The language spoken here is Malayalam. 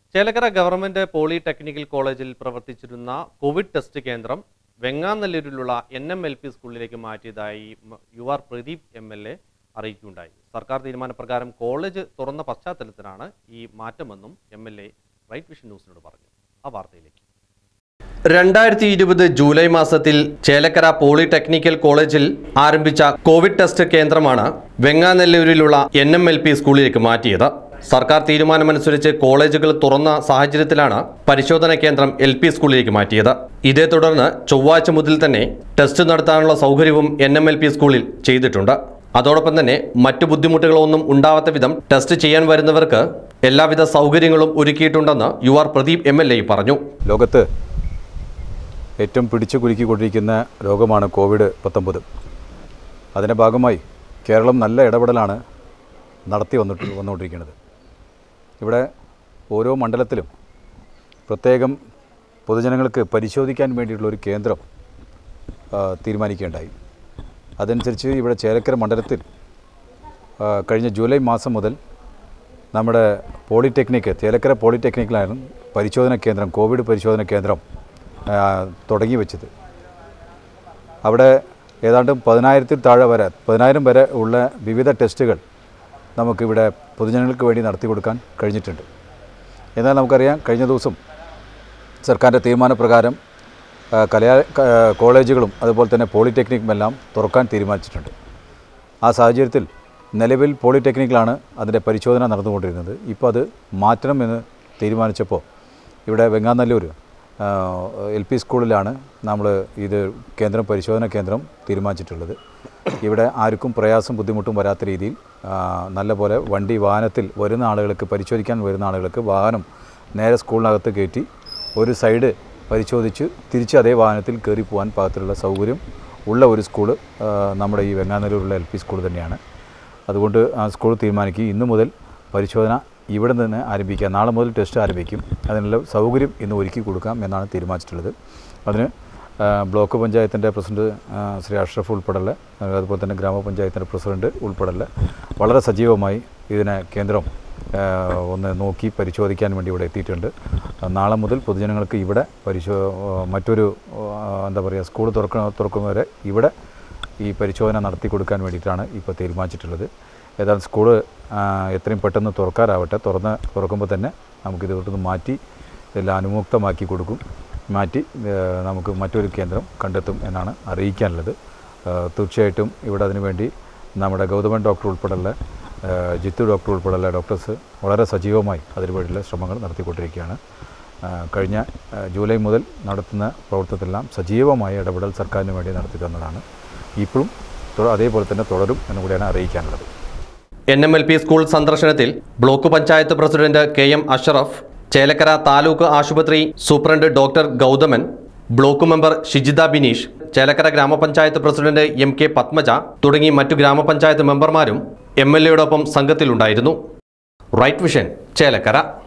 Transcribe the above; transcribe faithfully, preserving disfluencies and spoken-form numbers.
ചേലക്കര ഗവൺമെന്റ് പോളിടെക്നിക്കൽ കോളേജിൽ പ്രവർത്തിച്ചിരുന്ന കോവിഡ് ടെസ്റ്റ് കേന്ദ്രം വെങ്ങാനല്ലൂരിലുള്ള എൻ എം എൽ പി സ്കൂളിലേക്ക് മാറ്റിയതായി U R Pradeep M L A അറിയിക്കുകയുണ്ടായി. സർക്കാർ തീരുമാനപ്രകാരം കോളേജ് തുറന്ന പശ്ചാത്തലത്തിലാണ് ഈ മാറ്റമെന്നും M L A right vision ന്യൂസിനോട് പറഞ്ഞു. ആ വാർത്തയിലേക്ക്. രണ്ടായിരത്തി ഇരുപത് ജൂലൈ മാസത്തിൽ ചേലക്കര പോളിടെക്നിക്കൽ കോളേജിൽ ആരംഭിച്ച കോവിഡ് ടെസ്റ്റ് കേന്ദ്രമാണ് വെങ്ങാനല്ലൂരിലുള്ള എൻ എം എൽ പി സ്കൂളിലേക്ക് മാറ്റിയത്. സർക്കാർ തീരുമാനമനുസരിച്ച് കോളേജുകൾ തുറന്ന സാഹചര്യത്തിലാണ് പരിശോധന കേന്ദ്രം എൽ പി സ്കൂളിലേക്ക് മാറ്റിയത്. ഇതേ തുടർന്ന് ചൊവ്വാഴ്ച മുതൽ തന്നെ ടെസ്റ്റ് നടത്താനുള്ള സൗകര്യവും എൻ എം എൽ പി സ്കൂളിൽ ചെയ്തിട്ടുണ്ട്. അതോടൊപ്പം തന്നെ മറ്റു ബുദ്ധിമുട്ടുകളൊന്നും ഉണ്ടാവാത്ത വിധം ടെസ്റ്റ് ചെയ്യാൻ വരുന്നവർക്ക് എല്ലാവിധ സൗകര്യങ്ങളും ഒരുക്കിയിട്ടുണ്ടെന്ന് U R Pradeep M L A പറഞ്ഞു. ലോകത്ത് ഏറ്റവും പിടിച്ചു കുലുക്കിക്കൊണ്ടിരിക്കുന്ന രോഗമാണ് കോവിഡ് പത്തൊമ്പത്. അതിൻ്റെ ഭാഗമായി കേരളം നല്ല ഇടപെടലാണ് നടത്തി വന്നിട്ട് വന്നുകൊണ്ടിരിക്കുന്നത്. ഇവിടെ ഓരോ മണ്ഡലത്തിലും പ്രത്യേകം പൊതുജനങ്ങൾക്ക് പരിശോധിക്കാൻ വേണ്ടിയിട്ടുള്ള ഒരു കേന്ദ്രം തീരുമാനിക്കുകയുണ്ടായി. അതനുസരിച്ച് ഇവിടെ ചേലക്കര മണ്ഡലത്തിൽ കഴിഞ്ഞ ജൂലൈ മാസം മുതൽ നമ്മുടെ പോളിടെക്നിക്ക് ചേലക്കര പോളിടെക്നിക്കിലാണ് പരിശോധന കേന്ദ്രം കോവിഡ് പരിശോധന കേന്ദ്രം തുടങ്ങി വെച്ചത്. അവിടെ ഏതാണ്ട് പതിനായിരത്തിൽ താഴെ വരെ പതിനായിരം വരെ ഉള്ള വിവിധ ടെസ്റ്റുകൾ നമുക്കിവിടെ പൊതുജനങ്ങൾക്ക് വേണ്ടി നടത്തി കൊടുക്കാൻ കഴിഞ്ഞിട്ടുണ്ട്. എന്നാൽ നമുക്കറിയാം, കഴിഞ്ഞ ദിവസം സർക്കാരിൻ്റെ തീരുമാനപ്രകാരം കലാ കോളേജുകളും അതുപോലെ തന്നെ പോളിടെക്നിക്കും എല്ലാം തുറക്കാൻ തീരുമാനിച്ചിട്ടുണ്ട്. ആ സാഹചര്യത്തിൽ നിലവിൽ പോളിടെക്നിക്കിലാണ് അതിൻ്റെ പരിശോധന നടന്നുകൊണ്ടിരുന്നത്. ഇപ്പോൾ അത് മാറ്റണമെന്ന് തീരുമാനിച്ചപ്പോൾ ഇവിടെ വെങ്ങാനല്ലൂർ എൽ പി സ്കൂളിലാണ് നമ്മൾ ഇത് കേന്ദ്രം പരിശോധന കേന്ദ്രം തീരുമാനിച്ചിട്ടുള്ളത്. ഇവിടെ ആർക്കും പ്രയാസം ബുദ്ധിമുട്ടും വരാത്ത രീതിയിൽ നല്ലപോലെ വണ്ടി വാഹനത്തിൽ വരുന്ന ആളുകൾക്ക് പരിശോധിക്കാൻ വരുന്ന ആളുകൾക്ക് വാഹനം നേരെ സ്കൂളിനകത്ത് കയറ്റി ഒരു സൈഡ് പരിശോധിച്ച് തിരിച്ച് അതേ വാഹനത്തിൽ കയറി പോകാൻ പാകത്തിലുള്ള സൗകര്യം ഉള്ള ഒരു സ്കൂൾ നമ്മുടെ ഈ വെങ്ങാനല്ലൂരിലുള്ള എൽ പി സ്കൂൾ തന്നെയാണ്. അതുകൊണ്ട് ആ സ്കൂൾ തീരുമാനിക്കുക ഇന്നു മുതൽ പരിശോധന ഇവിടെ നിന്ന് ആരംഭിക്കാം. നാളെ മുതൽ ടെസ്റ്റ് ആരംഭിക്കും. അതിനുള്ള സൗകര്യം ഇന്ന് ഒരുക്കി കൊടുക്കാം എന്നാണ് തീരുമാനിച്ചിട്ടുള്ളത്. അതിന് ബ്ലോക്ക് പഞ്ചായത്തിൻ്റെ പ്രസിഡന്റ് ശ്രീ അഷ്റഫ് ഉൾപ്പെടെയുള്ള അതുപോലെ തന്നെ ഗ്രാമപഞ്ചായത്തിൻ്റെ പ്രസിഡന്റ് ഉൾപ്പെടെയുള്ള വളരെ സജീവമായി ഇതിനെ കേന്ദ്രം ഒന്ന് നോക്കി പരിശോധിക്കാൻ വേണ്ടി ഇവിടെ എത്തിയിട്ടുണ്ട്. നാളെ മുതൽ പൊതുജനങ്ങൾക്ക് ഇവിടെ പരിശോ മറ്റൊരു എന്താ പറയുക സ്കൂൾ തുറക്ക തുറക്കുന്നവരെ ഇവിടെ ഈ പരിശോധന നടത്തി കൊടുക്കാൻ വേണ്ടിയിട്ടാണ് ഇപ്പോൾ തീരുമാനിച്ചിട്ടുള്ളത്. ഏതായാലും സ്കൂൾ എത്രയും പെട്ടെന്ന് തുറക്കാറാവട്ടെ. തുറന്ന് തുറക്കുമ്പോൾ തന്നെ നമുക്കിത് ഇവിടുന്ന് മാറ്റി എല്ലാം അനുമുക്തമാക്കി കൊടുക്കും. മാറ്റി നമുക്ക് മറ്റൊരു കേന്ദ്രം കണ്ടെത്തും എന്നാണ് അറിയിക്കാനുള്ളത്. തീർച്ചയായിട്ടും ഇവിടെ അതിനുവേണ്ടി നമ്മുടെ ഗൗതമൻ ഡോക്ടർ ഉൾപ്പെടെയുള്ള ജിത്തു ഡോക്ടർ ഉൾപ്പെടെയുള്ള ഡോക്ടേഴ്സ് വളരെ സജീവമായി അതിനുവേണ്ടിയുള്ള ശ്രമങ്ങൾ നടത്തിക്കൊണ്ടിരിക്കുകയാണ്. കഴിഞ്ഞ ജൂലൈ മുതൽ നടത്തുന്ന പ്രവർത്തനത്തിലെല്ലാം സജീവമായ ഇടപെടൽ സർക്കാരിന് വേണ്ടി നടത്തി തന്നതാണ്. ഇപ്പോഴും അതേപോലെ തന്നെ തുടരും എന്നുകൂടിയാണ് അറിയിക്കാനുള്ളത്. N M L P school സന്ദർശനത്തിൽ block panchayat president K M Ashraf, Chelakkara taluk ആശുപത്രി superintendent doctor Gauthaman, block member Shijitha Bineesh, Chelakkara ഗ്രാമപഞ്ചായത്ത് പ്രസിഡന്റ് എം കെ പത്മജ തുടങ്ങി മറ്റു ഗ്രാമപഞ്ചായത്ത് മെമ്പർമാരും എം എൽ എയോടൊപ്പം സംഘത്തിലുണ്ടായിരുന്നു. Right vision, Chelakkara.